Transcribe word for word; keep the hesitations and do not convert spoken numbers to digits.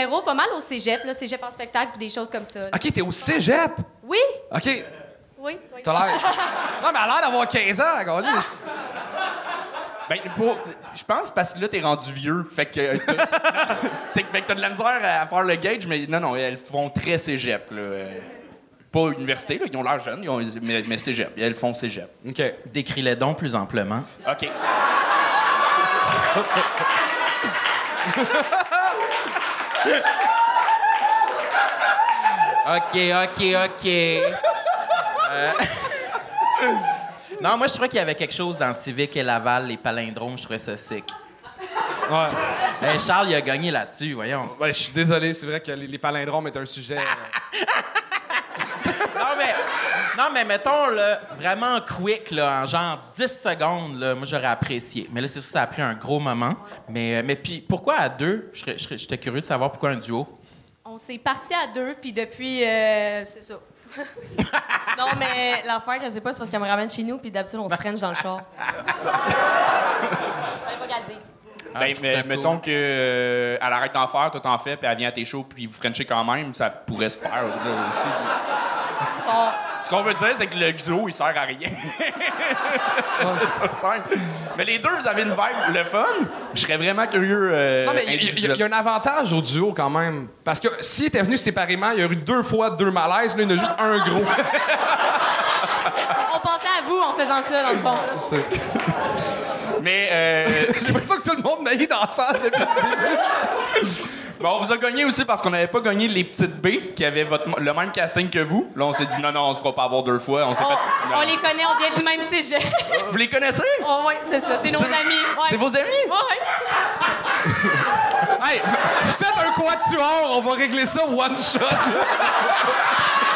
numéros pas mal au cégep, là, cégep en spectacle, puis des choses comme ça. Là. OK, t'es au cégep? Oui? OK. Oui, oui. T'as l'air... Non, mais elle a l'air d'avoir quinze ans, regarde. Ben, pour... je pense parce que là, t'es rendu vieux. Fait que... euh, t'as- c'est que fait que t'as de la misère à faire le gauge, mais non, non, elles font très cégep, là. Euh, Pas université, là. Ils ont l'air jeunes, ils ont... mais, mais cégep. Elles font cégep. OK. Décris-les donc plus amplement. OK. OK, OK, OK. Euh, Non, moi, je trouvais qu'il y avait quelque chose dans Civic et Laval, les palindromes, je trouvais ça sick. Ouais. Hey, Charles, il a gagné là-dessus, voyons. Ouais, je suis désolé, c'est vrai que les, les palindromes est un sujet... euh, Non, mais, non, mais mettons, là, vraiment quick, là, en genre dix secondes, là, moi, j'aurais apprécié. Mais là, c'est sûr que ça a pris un gros moment. Mais, euh, mais puis, pourquoi à deux? Je serais- je serais- J'étais curieux de savoir pourquoi un duo. On s'est partis à deux, puis depuis, euh, c'est ça. Non, mais l'affaire, je sais pas, c'est parce qu'elle me ramène chez nous, puis d'habitude, on se french dans le char. Fallait pas qu'elle le dise. Ah, Ben, je trouve mais, ça cool. mettons que euh, elle arrête d'en faire, toi t'en fais, puis elle vient à tes shows, puis vous frenchez quand même, ça pourrait se faire là, aussi. Fort. Ce qu'on veut dire, c'est que le duo, il sert à rien. C'est simple. Mais les deux, vous avez une vibe, le fun. Je serais vraiment curieux. euh, Non, mais il y, y- y a un avantage au duo quand même. Parce que s'il était venu séparément, il y aurait eu deux fois deux malaises. Là, il y en a juste un gros. On pensait à vous en faisant ça, dans le fond. Mais euh, J'ai l'impression que tout le monde naït dans la salle depuis le début. bon, on vous a gagné aussi parce qu'on n'avait pas gagné les petites B qui avaient votre, le même casting que vous. Là, on s'est dit non, non, on se fera pas avoir deux fois. On s'est On, fait. non, on non. les connaît, on vient du même cégep. Vous les connaissez? Oh, oui, c'est ça, c'est nos C'est- amis. Ouais. C'est vos amis? Ouais, ouais. Hey, faites un quatuor, on va régler ça one shot.